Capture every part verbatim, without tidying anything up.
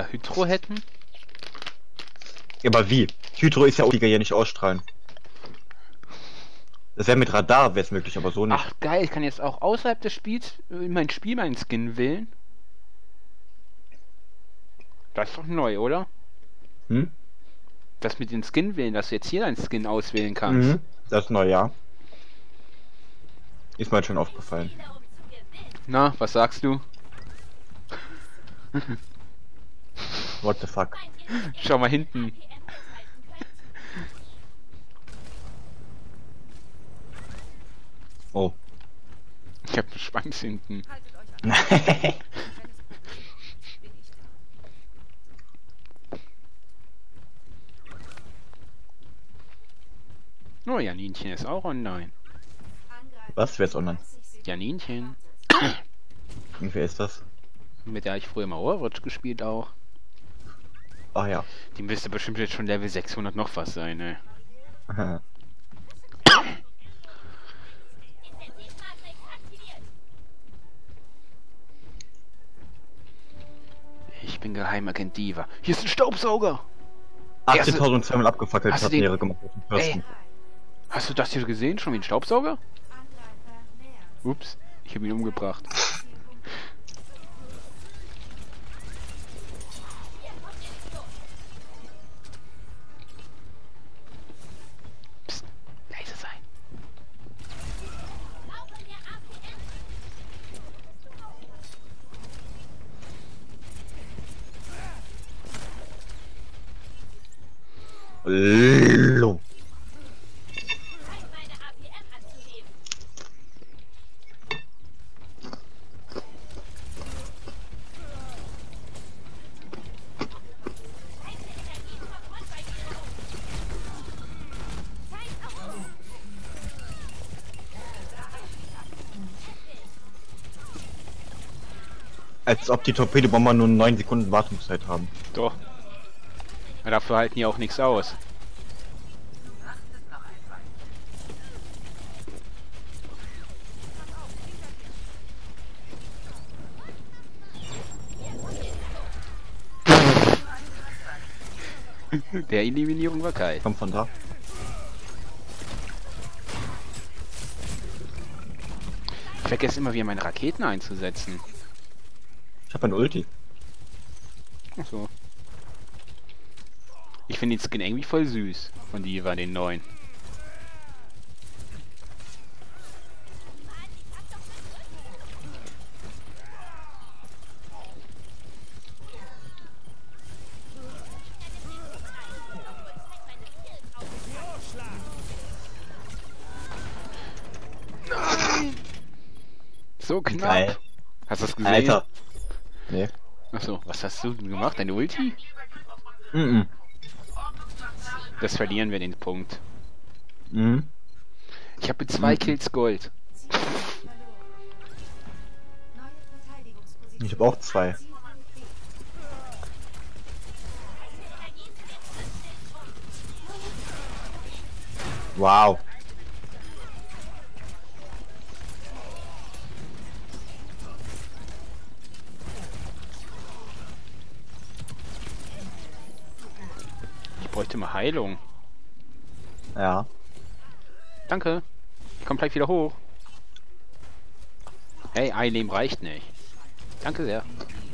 da Hydro hätten? Ja, aber wie? Hydro ist ja auch, die ja nicht ausstrahlen. Das wäre mit Radar, wäre es möglich, aber so nicht. Ach geil, ich kann jetzt auch außerhalb des Spiels in mein Spiel meinen Skin wählen. Das ist doch neu, oder? Hm? Das mit den Skin wählen, dass du jetzt hier deinen Skin auswählen kannst. Mhm. Das ist neu, ja. Ist mir halt schon aufgefallen. Na, was sagst du? What the fuck? Schau mal hinten. Oh. Ich hab einen Schwanz hinten. Oh, Janinchen ist auch online. Was? Wer ist online? Janinchen. Und wer ist das? Mit der ich früher mal Overwatch gespielt auch. Ach ja. Die müsste bestimmt jetzt schon Level sechshundert noch was sein, ne? Ich bin Geheimagent Diva. Hier ist ein Staubsauger! achtzehntausendzweihundert abgefackelt Hast du hat den- Meere gemacht auf dem Ey, Fürsten. hast du das hier gesehen? Schon wie ein Staubsauger? Ups, ich habe ihn umgebracht. Psst, leise sein. Lo. Als ob die Torpedobomber nur neun Sekunden Wartungszeit haben. Doch. Aber dafür halten die auch nichts aus. Der Eliminierung war geil. Kommt von da. Ich vergesse immer wieder meine Raketen einzusetzen. Ich hab ein Ulti. Ach so. Ich finde den Skin irgendwie voll süß. Von die war den neuen. Nein! So knapp. Geil. Hast du das gesehen? Alter. Nee. Achso, was hast du gemacht? Deine Ulti? Mhm. Das verlieren wir den Punkt. Mhm. Ich habe mit zwei Mhm. Kills Gold. Ich habe auch zwei. Wow. Ich bräuchte mal Heilung. Ja. Danke. Ich komm gleich wieder hoch. Hey, ein Leben reicht nicht. Danke sehr.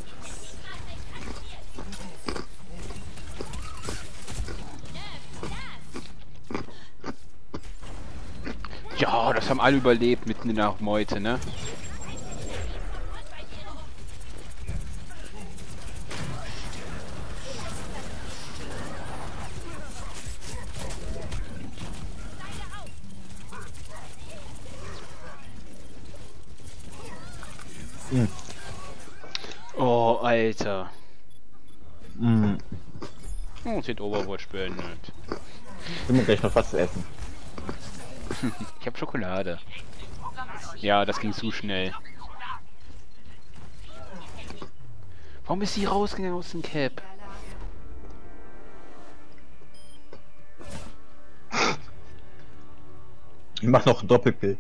Ja, das haben alle überlebt mitten in der Meute, ne? Mhm. Oh, Alter. Mhm. Oh, es wird Overwatch beendet. Ich will mir gleich noch was zu essen. Ich hab Schokolade. Ja, das ging zu schnell. Warum ist sie rausgegangen aus dem Cap? Ich mach noch einen Doppelkill.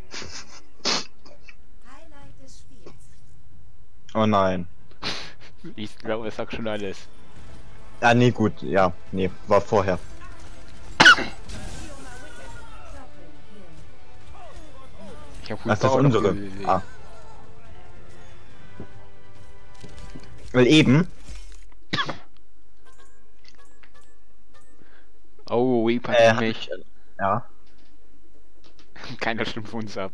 Oh nein. Ich glaube, es sagt schon alles. Ah, nee, gut, ja, nee, war vorher. Ich hab Ach, das ist Power noch unsere. ge- Ah. Weil eben, Oh, Reaper äh, gegen hab mich. ich, ja, Keiner stimmt für uns ab.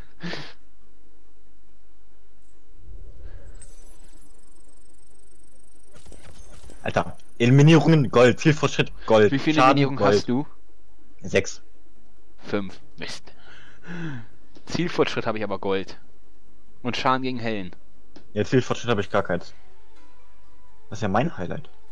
Alter, Eliminierungen Gold, Zielfortschritt Gold, Wie viele Schaden, Eliminierungen Gold. hast du? Sechs. Fünf. Mist. Zielfortschritt habe ich aber Gold. Und Schaden gegen Hellen. Ja, Zielfortschritt habe ich gar keins. Das ist ja mein Highlight.